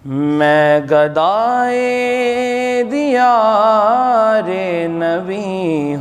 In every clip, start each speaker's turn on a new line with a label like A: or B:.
A: میں گدائے دیار نبی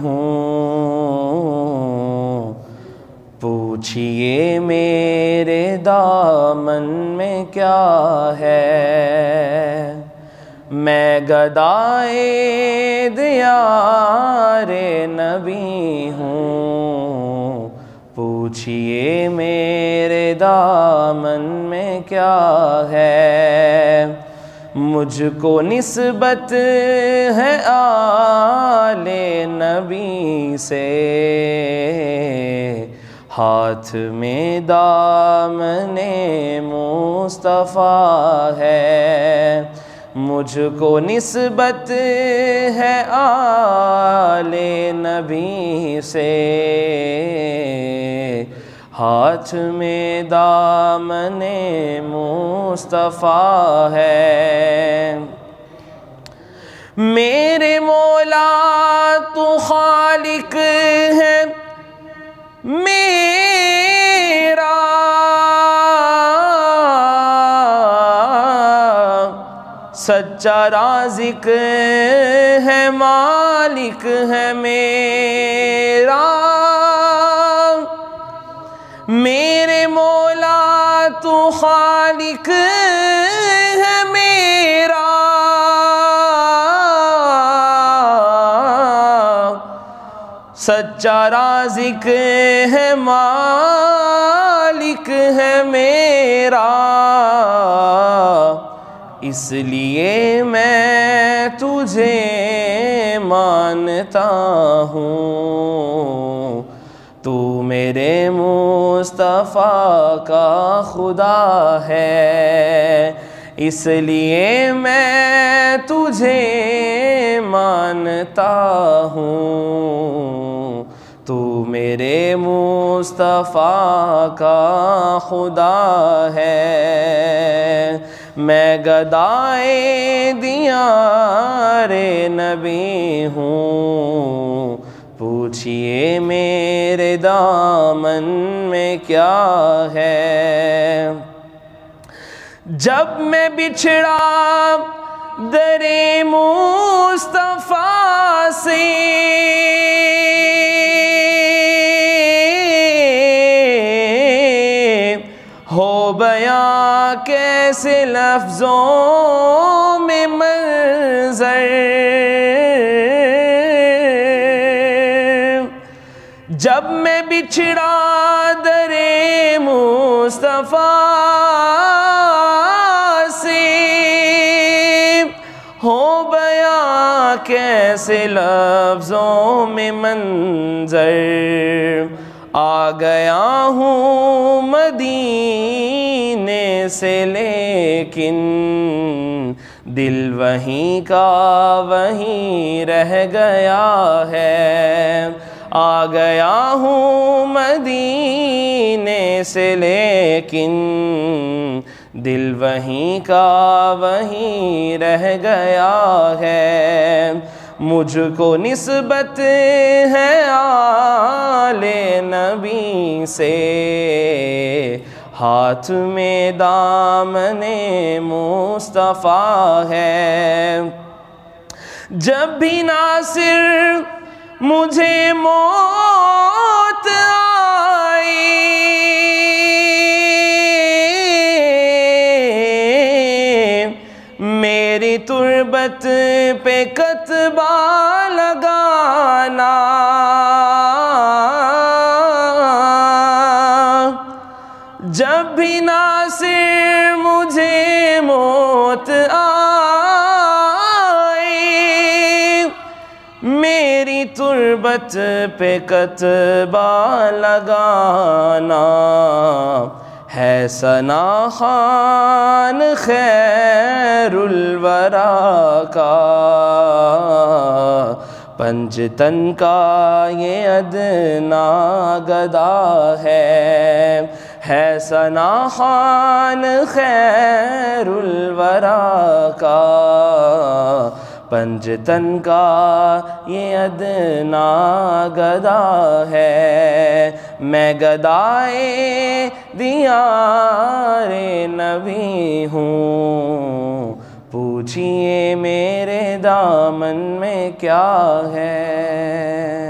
A: ہوں، پوچھئے میرے دامن میں کیا ہے۔ میں گدائے دیار نبی ہوں، پوچھئے میرے دامن میں کیا ہے۔ مجھ کو نسبت ہے آل نبی سے، ہاتھ میں دامن مصطفیٰ ہے۔ مجھ کو نسبت ہے آل نبی سے، ہاتھ میں دامن مصطفیٰ ہے۔ میرے مولا تو خالق ہے میرا، سچا رازق ہے مالک ہے میرا۔ میرے مولا تو خالق ہے میرا، سچا رازق ہے مالک ہے میرا۔ اس لیے میں تجھے مانتا ہوں، تو میرے مصطفیٰ کا خدا ہے۔ اس لیے میں تجھے مانتا ہوں، تو میرے مصطفیٰ کا خدا ہے۔ میں گدائے دیار نبی ہوں، پوچھئے میرے دامن میں کیا ہے۔ جب میں بچھڑا در مصطفیٰ سے، ہو بیاں کیسے لفظوں میں منظر۔ جب میں بچھڑا در مصطفیٰ سے، ہو بیاں کیسے لفظوں میں منظر۔ آ گیا ہوں مدینے سے لیکن دل وہیں کا وہیں رہ گیا ہے۔ آ گیا ہوں مدینے سے لیکن دل وہیں کا وہیں رہ گیا ہے۔ مجھ کو نسبت ہے آل نبی سے، ہاتھ میں دامن مصطفیٰ ہے۔ جب بھی ناصر مجھے موت آئی، میری تربت پہ کتبہ لگانا، جب بھی ناصر مجھے موت آئی، میری تربت پہ کتبہ لگانا۔ ہے ثنا خوان خیر الورا کا، پنجتن کا یہ ادنا گدا ہے۔ ہے ثنا خوان خیر الورا کا، پنجتن کا یہ ادنا گدا ہے۔ میں گدائے دیار نبی ہوں، پوچھئے میرے دامن میں کیا ہے۔